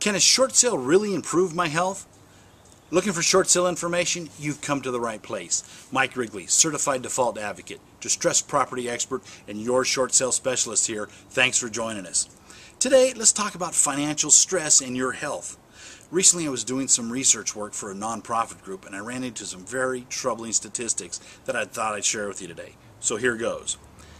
Can a short sale really improve my health? Looking for short sale information? You've come to the right place. Mike Wrigley, certified default advocate, distressed property expert, and your short sale specialist here. Thanks for joining us. Today, let's talk about financial stress and your health. Recently, I was doing some research work for a nonprofit group, and I ran into some very troubling statistics that I thought I'd share with you today. So here goes.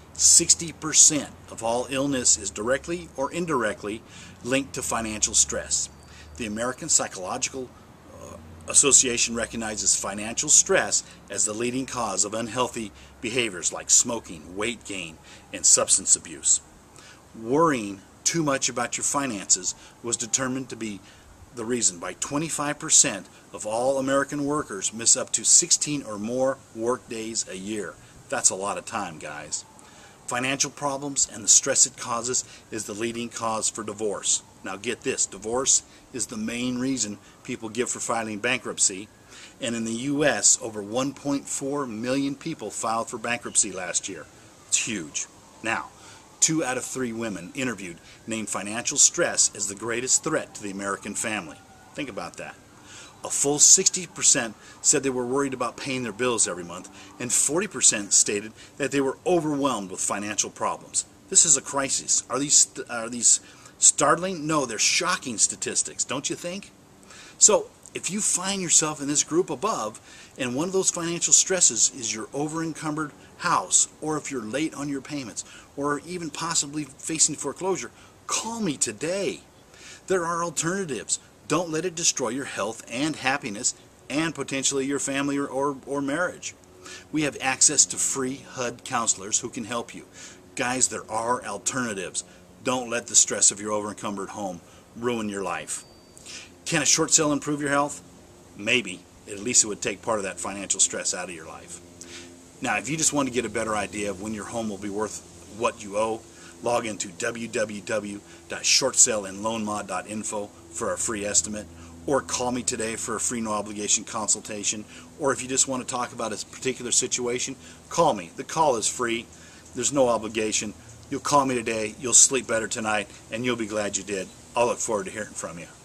60% of all illness is directly or indirectly linked to financial stress. The American Psychological Association recognizes financial stress as the leading cause of unhealthy behaviors like smoking, weight gain, and substance abuse. Worrying too much about your finances was determined to be the reason by 25% of all American workers miss up to 16 or more work days a year. That's a lot of time, guys. Financial problems and the stress it causes is the leading cause for divorce. Now get this, divorce is the main reason people give for filing bankruptcy, and in the U.S. over 1.4 million people filed for bankruptcy last year. It's huge. Now, 2 out of 3 women interviewed named financial stress as the greatest threat to the American family. Think about that. A full 60% said they were worried about paying their bills every month, and 40% stated that they were overwhelmed with financial problems. This is a crisis. Are these startling? No, they're shocking statistics, don't you think? So, if you find yourself in this group above, and one of those financial stresses is your over-encumbered house, or if you're late on your payments, or even possibly facing foreclosure, call me today. There are alternatives. Don't let it destroy your health and happiness and potentially your family or marriage. We have access to free HUD counselors who can help you. Guys, there are alternatives. Don't let the stress of your over-encumbered home ruin your life. Can a short sale improve your health? Maybe. At least it would take part of that financial stress out of your life. Now, if you just want to get a better idea of when your home will be worth what you owe, log into www.shortsaleandloanmod.info for a free estimate, or call me today for a free no obligation consultation, or if you just want to talk about a particular situation, call me. The call is free. There's no obligation. You'll call me today, you'll sleep better tonight, and you'll be glad you did. I'll look forward to hearing from you.